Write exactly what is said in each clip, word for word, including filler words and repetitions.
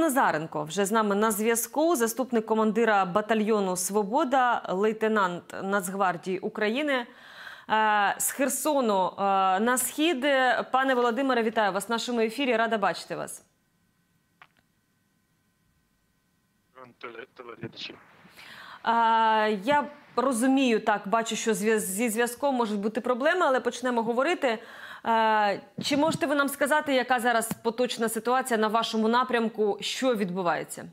Назаренко вже з нами на зв'язку, заступник командира батальйону «Свобода», лейтенант Нацгвардії України. З Херсону на схід. Пане Володимире, вітаю вас в нашому ефірі, рада бачити вас. Я розумію, так, бачу, що зі зв'язком можуть бути проблеми, але почнемо говорити. Чи можете ви нам сказати, яка зараз поточна ситуація на вашому напрямку, що відбувається?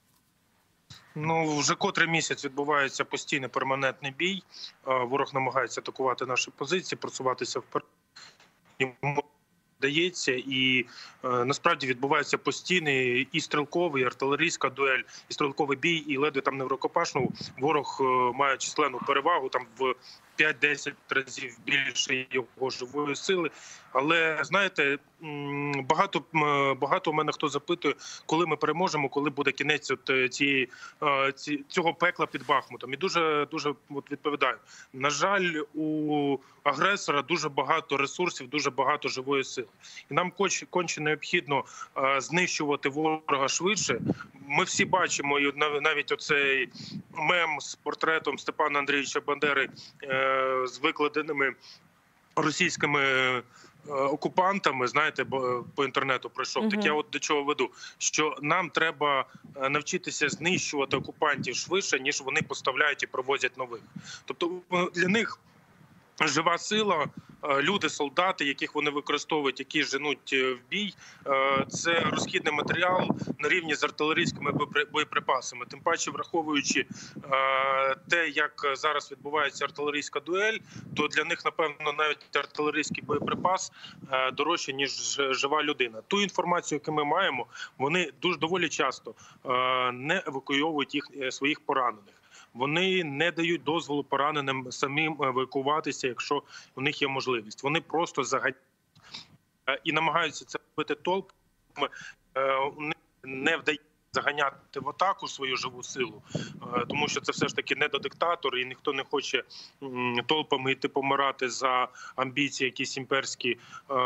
Ну, вже котрий місяць відбувається постійний перманентний бій. Ворог намагається атакувати наші позиції, просуватися вперед. Йому вдається, і е, насправді відбувається постійний і стрілковий, і артилерійська дуель, і стрілковий бій, і ледве там не в рукопашну. Ворог е, має численну перевагу, там в п'ять-десять разів більше його живої сили. Але, знаєте, багато, багато у мене хто запитує, коли ми переможемо, коли буде кінець от цієї, цього пекла під Бахмутом. І дуже, дуже от відповідаю. На жаль, у агресора дуже багато ресурсів, дуже багато живої сили. І нам конче необхідно знищувати ворога швидше. Ми всі бачимо, і навіть оцей мем з портретом Степана Андрійовича Бандери з викладеними російськими окупантами, знаєте, по інтернету пройшов. Uh-huh. Так я от до чого веду, що нам треба навчитися знищувати окупантів швидше, ніж вони поставляють і провозять нових. Тобто для них жива сила, люди, солдати, яких вони використовують, які женуть в бій, це розхідний матеріал на рівні з артилерійськими боєприпасами. Тим паче, враховуючи те, як зараз відбувається артилерійська дуель, то для них, напевно, навіть артилерійський боєприпас дорожче, ніж жива людина. Ту інформацію, яку ми маємо, вони дуже доволі часто не евакуйовують їх, своїх поранених. Вони не дають дозволу пораненим самим евакуватися, якщо у них є можливість. Вони просто заганяють і намагаються це робити толпами. У них не вдається заганяти в атаку свою живу силу, тому що це все ж таки не до диктатора, і ніхто не хоче толпами йти помирати за амбіції якісь імперські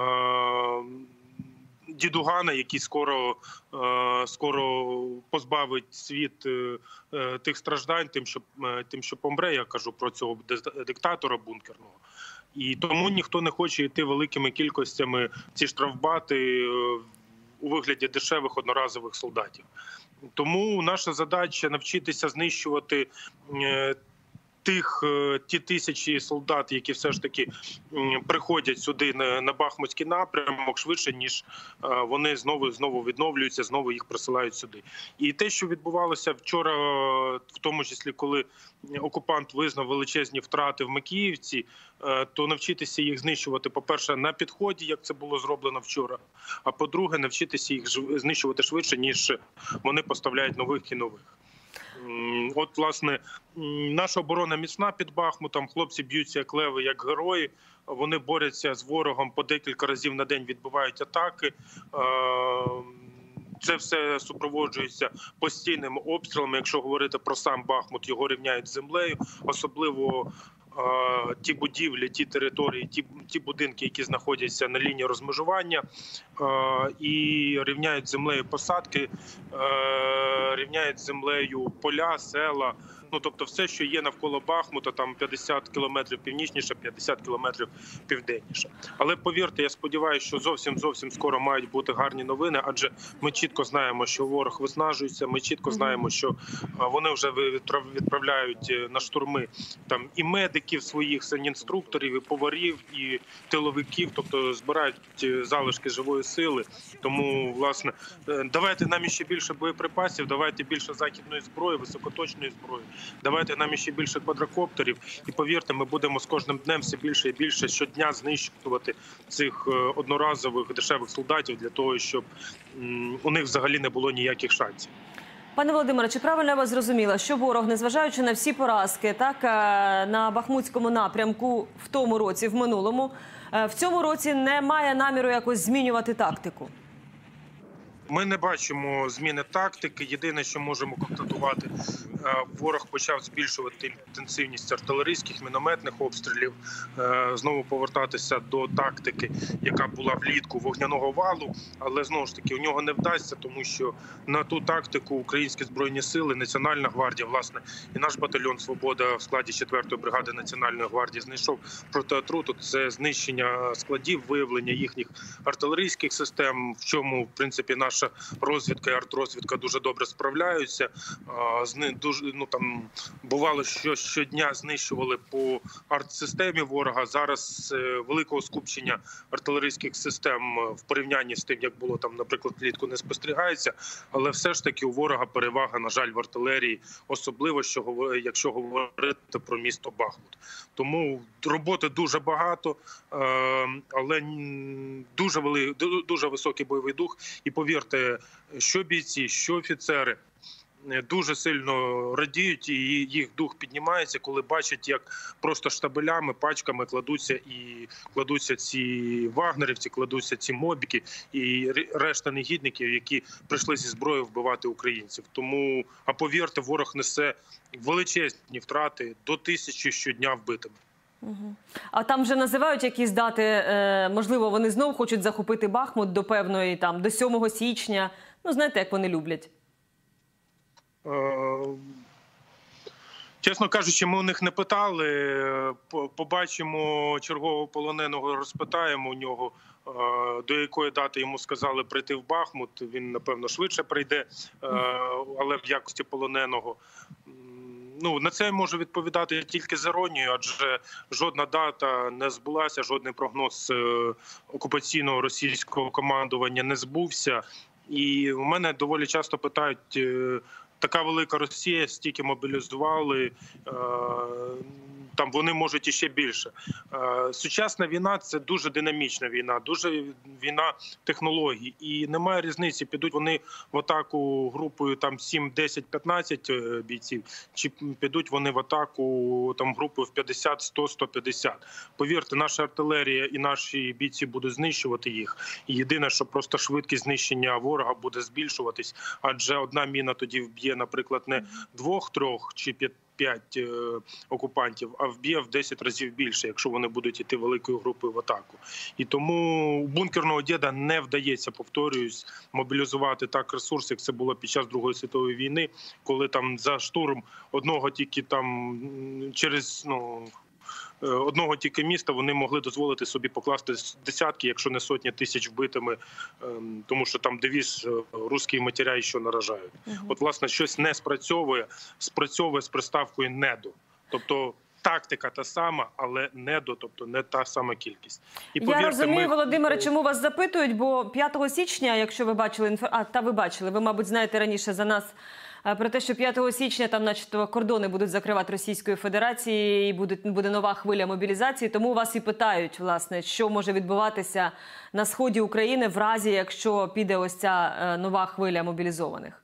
дідугана, який скоро, скоро позбавить світ тих страждань, тим, що, тим, що помре, я кажу про цього диктатора бункерного. І тому ніхто не хоче йти великими кількостями ці штрафбати у вигляді дешевих одноразових солдатів. Тому наша задача навчитися знищувати тих, ті тисячі солдат, які все ж таки приходять сюди на, на Бахмутський напрямок швидше, ніж вони знову, знову відновлюються, знову їх присилають сюди. І те, що відбувалося вчора, в тому числі, коли окупант визнав величезні втрати в Макіївці, то навчитися їх знищувати, по-перше, на підході, як це було зроблено вчора, а по-друге, навчитися їх знищувати швидше, ніж вони поставляють нових і нових. От, власне, наша оборона міцна під Бахмутом, хлопці б'ються як леви, як герої, вони борються з ворогом по декілька разів на день, відбивають атаки. Це все супроводжується постійними обстрілами. Якщо говорити про сам Бахмут, його рівняють з землею, особливо ті будівлі, ті території, ті, ті будинки, які знаходяться на лінії розмежування, і рівняють з землею посадки, рівняють з землею поля, села. Ну, тобто все, що є навколо Бахмута, там п'ятдесят кілометрів північніше, п'ятдесят кілометрів південніше. Але повірте, я сподіваюся, що зовсім-зовсім скоро мають бути гарні новини, адже ми чітко знаємо, що ворог виснажується, ми чітко знаємо, що вони вже відправляють на штурми там і медиків своїх, санінструкторів, і поварів, і тиловиків, тобто збирають залишки живої сили. Тому, власне, давайте нам іще більше боєприпасів, давайте більше західної зброї, високоточної зброї. Давайте нам ще більше квадрокоптерів, і повірте, ми будемо з кожним днем все більше і більше щодня знищувати цих одноразових дешевих солдатів для того, щоб у них взагалі не було ніяких шансів. Пане Володимире, чи правильно я вас зрозуміла, що ворог, незважаючи на всі поразки, так, на Бахмутському напрямку в тому році, в минулому, в цьому році не має наміру якось змінювати тактику? Ми не бачимо зміни тактики. Єдине, що можемо констатувати, ворог почав збільшувати інтенсивність артилерійських, мінометних обстрілів, знову повертатися до тактики, яка була влітку, вогняного валу. Але, знову ж таки, у нього не вдасться, тому що на ту тактику українські Збройні сили, Національна гвардія, власне, і наш батальйон «Свобода» в складі четвертої бригади Національної гвардії знайшов проти отруту. Це знищення складів, виявлення їхніх артилерійських систем, в чому, в принципі, наша розвідка і артрозвідка дуже добре справляються. Дуже, ну, там, бувало, що щодня знищували по артсистемі ворога. Зараз великого скупчення артилерійських систем в порівнянні з тим, як було там, наприклад, влітку, не спостерігається. Але все ж таки у ворога перевага, на жаль, в артилерії, особливо, що, якщо говорити про місто Бахмут. Тому роботи дуже багато, але дуже, вели, дуже високий бойовий дух. І повірте, що бійці, що офіцери дуже сильно радіють, і їх дух піднімається, коли бачать, як просто штабелями, пачками кладуться і кладуться ці вагнерівці, кладуться ці мобіки і решта негідників, які прийшли зі зброєю вбивати українців. Тому, а повірте, ворог несе величезні втрати, до тисячі щодня вбитими. Угу. А там вже називають якісь дати, е, можливо, вони знову хочуть захопити Бахмут до певної, там, до сьомого січня. Ну, знаєте, як вони люблять. Е, чесно кажучи, ми у них не питали. Побачимо чергового полоненого, розпитаємо у нього, е, до якої дати йому сказали прийти в Бахмут. Він, напевно, швидше прийде, е, але в якості полоненого. Ну, на це я можу відповідати тільки з іронією, адже жодна дата не збулася, жодний прогноз окупаційного російського командування не збувся. І у мене доволі часто питають, така велика Росія, стільки мобілізували, там вони можуть іще більше. Сучасна війна – це дуже динамічна війна, дуже війна технологій. І немає різниці, підуть вони в атаку групою там сім, десять, п'ятнадцять бійців, чи підуть вони в атаку там групою в п'ятдесят, сто, сто п'ятдесят. Повірте, наша артилерія і наші бійці будуть знищувати їх. І єдине, що просто швидкість знищення ворога буде збільшуватись, адже одна міна тоді вб'є, наприклад, не двох, трьох чи п'ять, п'ять окупантів, а вб'є в десять разів більше, якщо вони будуть йти великою групою в атаку. І тому у бункерного діда не вдається, повторююсь, мобілізувати так ресурс, як це було під час Другої світової війни, коли там за штурм одного тільки там через, ну, одного тільки міста вони могли дозволити собі покласти десятки, якщо не сотні тисяч вбитими, тому що там девіз «русські матеря що наражають». Угу. От, власне, щось не спрацьовує, спрацьовує з приставкою «недо». Тобто тактика та сама, але недо, тобто не та сама кількість. І, повірте, я розумію, ми... Володимире, чому вас запитують, бо п'ятого січня, якщо ви бачили інформацію, а, та ви бачили, ви, мабуть, знаєте раніше за нас, про те, що п'ятого січня там, начебто, кордони будуть закривати Російської Федерації і буде, буде нова хвиля мобілізації. Тому вас і питають, власне, що може відбуватися на сході України в разі, якщо піде ось ця нова хвиля мобілізованих.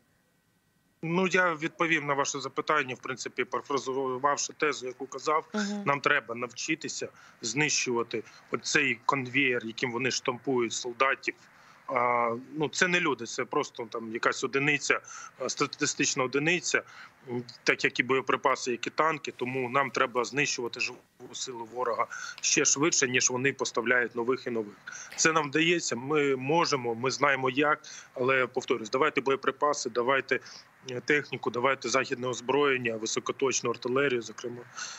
Ну, я відповів на ваше запитання, в принципі, перефразувавши тезу, яку казав. Угу. Нам треба навчитися знищувати оцей конвеєр, яким вони штампують солдатів. А, ну, це не люди, це просто там якась одиниця, статистична одиниця, так як і боєприпаси, як і танки. Тому нам треба знищувати живу силу ворога ще швидше, ніж вони поставляють нових і нових. Це нам вдається, ми можемо, ми знаємо як, але, повторюсь, давайте боєприпаси, давайте техніку, давайте західне озброєння, високоточну артилерію, зокрема,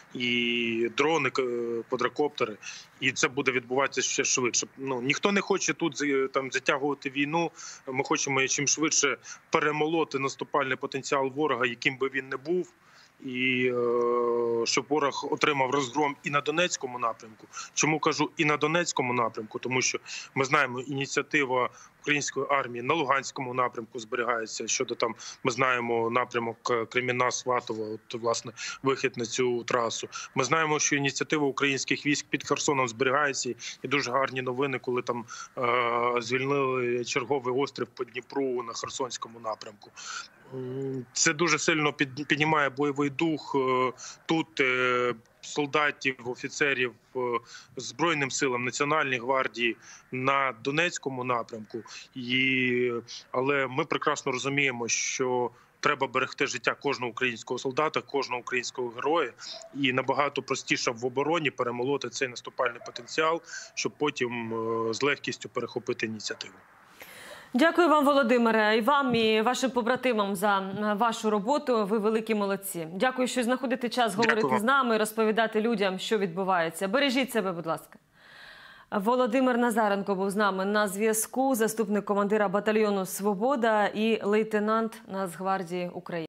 і дрони, квадрокоптери. І це буде відбуватися ще швидше. Ну, ніхто не хоче тут там затягувати війну. Ми хочемо чим швидше перемолоти наступальний потенціал ворога, яким би він не був. І е, щоб ворог отримав розгром і на Донецькому напрямку. Чому кажу і на Донецькому напрямку? Тому що ми знаємо, ініціатива української армії на Луганському напрямку зберігається. Щодо там, ми знаємо напрямок Кремінна-Сватово, от, власне, вихід на цю трасу. Ми знаємо, що ініціатива українських військ під Херсоном зберігається. І дуже гарні новини, коли там е, звільнили черговий острів по Дніпру на Херсонському напрямку. Це дуже сильно піднімає бойовий дух тут, солдатів, офіцерів Збройним силам Національної гвардії на Донецькому напрямку. І, але ми прекрасно розуміємо, що треба берегти життя кожного українського солдата, кожного українського героя, і набагато простіше в обороні перемолоти цей наступальний потенціал, щоб потім з легкістю перехопити ініціативу. Дякую вам, Володимире, і вам, і вашим побратимам за вашу роботу. Ви великі молодці. Дякую, що знаходите час говорити Дякую. з нами, розповідати людям, що відбувається. Бережіть себе, будь ласка. Володимир Назаренко був з нами на зв'язку, заступник командира батальйону «Свобода» і лейтенант Нацгвардії України.